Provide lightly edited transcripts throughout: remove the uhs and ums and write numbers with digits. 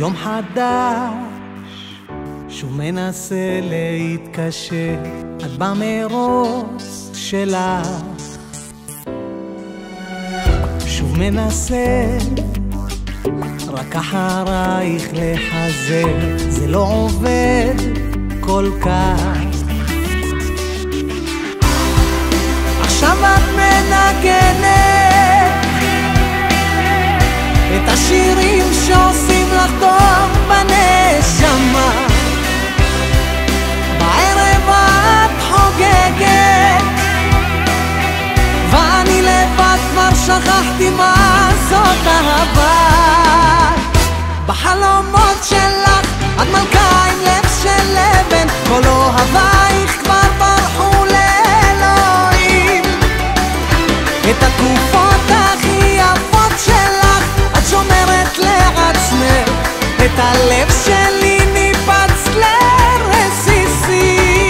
יום חדש שוב מנסה להתקשר, את במרוץ שלך שוב מנסה רק אחרייך לחזר, זה לא עובד כל כך. עכשיו את מנגנת את השירים שעושים לך טוב בנשמה, בערב את חוגגת ואני לבד כבר שכחתי מה זאת אהבה. בחלומות שלך את מלכה עם לב של לבן, כל אוהבייך כבר ברחו לאלוהים. את התקופות הכי יפות שלך את שומרת לעצמך, את הלב שלי ניפץ לרסיסים.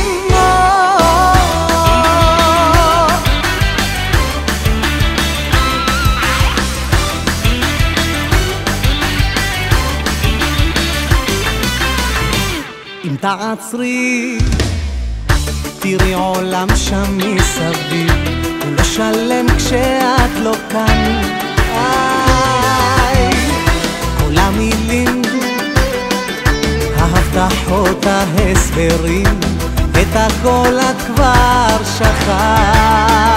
אם תעצרי תראי עולם שם מסביב, הוא לא שלם כשאת לא כאן. כל המילים, ההבטחות, ההסברים, את הכל את כבר שכחת.